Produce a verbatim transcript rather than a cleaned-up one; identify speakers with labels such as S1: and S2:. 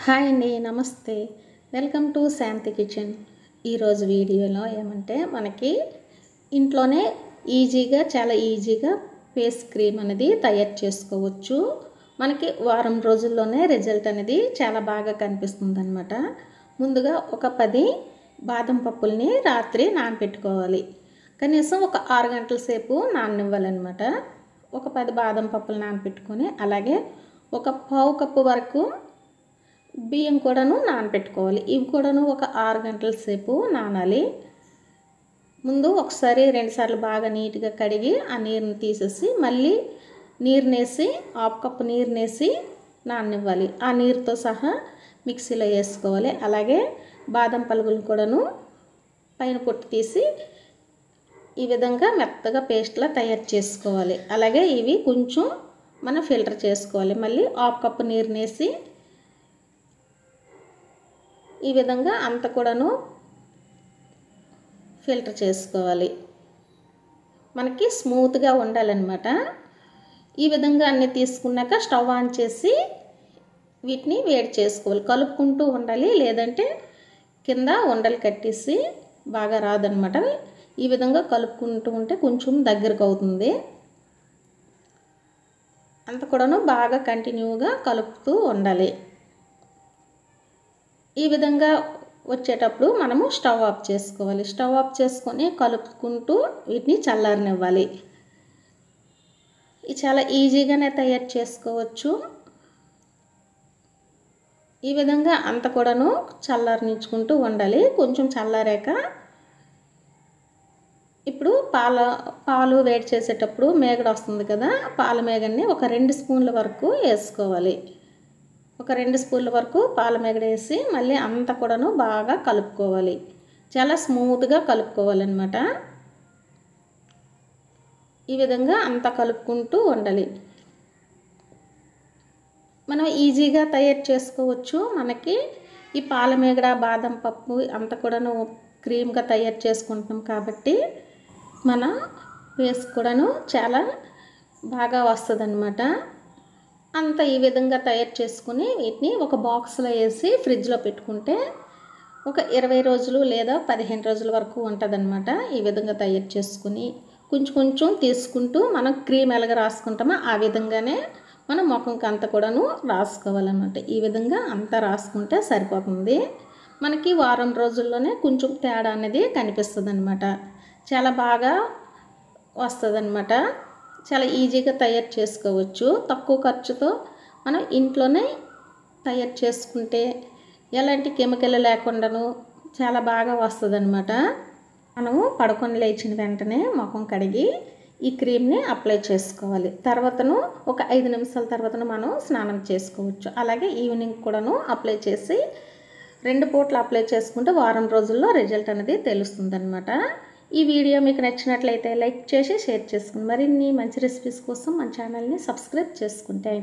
S1: Hi అండి, నమస్తే. Welcome to Shanti kitchen. ఈరోజు వీడియోలో ఏమంటే మనకి ఇంట్లోనే ఈజీగా చాలా ఈజీగా ఫేస్ క్రీమ్ అనేది తయారు చేసుకోవచ్చు. మనకి వారం రోజుల్లోనే రిజల్ట్ అనేది చాలా బాగా కనిపిస్తుంది అన్నమాట. ముందుగా ఒక పది బాదం పప్పుల్ని రాత్రి నానబెట్టుకోవాలి. కనీసం ఒక ఆరు గంటల సేపు నాననివ్వాలన్నమాట. ఒక పది బాదం పప్పులు నానబెట్టుకొని అలాగే ఒక పావు కప్పు వరకు బియ్యం కూడాను నానబెట్టుకోవాలి. ఇవి కూడాను ఒక ఆరు గంటల సేపు నానాలి. ముందు ఒకసారి రెండుసార్లు బాగా నీట్గా కడిగి ఆ నీరుని తీసేసి మళ్ళీ నీరునేసి హాఫ్ కప్పు నీరునేసి నాననివ్వాలి. ఆ నీరుతో సహా మిక్సీలో వేసుకోవాలి. అలాగే బాదం పలుకులు కూడాను పైన పొట్టు తీసి ఈ విధంగా మెత్తగా పేస్ట్లా తయారు చేసుకోవాలి. అలాగే ఇవి కొంచెం మనం ఫిల్టర్ చేసుకోవాలి. మళ్ళీ హాఫ్ కప్పు నీరునేసి ఈ విధంగా అంత కూడాను ఫిల్టర్ చేసుకోవాలి. మనకి స్మూత్గా ఉండాలన్నమాట. ఈ విధంగా అన్నీ తీసుకున్నాక స్టవ్ ఆన్ చేసి వీటిని వేడి చేసుకోవాలి. కలుపుకుంటూ ఉండాలి, లేదంటే కింద ఉండలు కట్టేసి బాగా రాదనమాట. ఈ విధంగా కలుపుకుంటూ ఉంటే కొంచెం దగ్గరకు అవుతుంది. అంత కూడాను బాగా కంటిన్యూగా కలుపుతూ ఉండాలి. ఈ విధంగా వచ్చేటప్పుడు మనము స్టవ్ ఆఫ్ చేసుకోవాలి. స్టవ్ ఆఫ్ చేసుకొని కలుపుకుంటూ వీటిని చల్లారనివ్వాలి. ఇది చాలా ఈజీగానే తయారు చేసుకోవచ్చు. ఈ విధంగా అంత కూడాను చల్లారనించుకుంటూ ఉండాలి. కొంచెం చల్లారాక ఇప్పుడు పాల పాలు వేడి చేసేటప్పుడు మేగడ వస్తుంది కదా, పాల మేగడిని ఒక రెండు స్పూన్ల వరకు వేసుకోవాలి. ఒక రెండు స్పూన్ల వరకు పాల మేగడ వేసి మళ్ళీ అంత కూడాను బాగా కలుపుకోవాలి. చాలా స్మూత్గా కలుపుకోవాలన్నమాట. ఈ విధంగా అంతా కలుపుకుంటూ ఉండాలి. మనం ఈజీగా తయారు చేసుకోవచ్చు. మనకి ఈ పాల మేగడ బాదం పప్పు అంతా కూడాను క్రీమ్గా తయారు చేసుకుంటాం కాబట్టి మన ఫేస్ కూడాను చాలా బాగా వస్తుంది అన్నమాట. అంత ఈ విధంగా తయారు చేసుకుని వీటిని ఒక బాక్స్లో వేసి ఫ్రిడ్జ్లో పెట్టుకుంటే ఒక ఇరవై రోజులు లేదా పదిహేను రోజుల వరకు ఉంటుందన్నమాట. ఈ విధంగా తయారు చేసుకుని కొంచెం కొంచెం తీసుకుంటూ మనం క్రీమ్ ఎలాగ రాసుకుంటామో ఆ విధంగానే మనం ముఖంకి అంతా కూడాను రాసుకోవాలన్నమాట. ఈ విధంగా అంతా రాసుకుంటే సరిపోతుంది. మనకి వారం రోజుల్లోనే కొంచెం తేడా అనేది కనిపిస్తుంది అన్నమాట. చాలా బాగా వస్తుంది అన్నమాట. చాలా ఈజీగా తయారు చేసుకోవచ్చు. తక్కువ ఖర్చుతో మనం ఇంట్లోనే తయారు చేసుకుంటే ఎలాంటి కెమికల్ లేకుండాను చాలా బాగా వస్తుంది అన్నమాట. మనము పడుకొని లేచిన వెంటనే ముఖం కడిగి ఈ క్రీమ్ని అప్లై చేసుకోవాలి. తర్వాతను ఒక ఐదు నిమిషాల తర్వాతను మనం స్నానం చేసుకోవచ్చు. అలాగే ఈవినింగ్ కూడాను అప్లై చేసి రెండు పూటలు అప్లై చేసుకుంటే వారం రోజుల్లో రిజల్ట్ అనేది తెలుస్తుంది అన్నమాట. ఈ వీడియో మీకు నచ్చినట్లయితే లైక్ చేసి షేర్ చేసుకుని మరిన్ని మంచి రెసిపీస్ కోసం మన ఛానల్ని సబ్స్క్రైబ్ చేసుకుంటే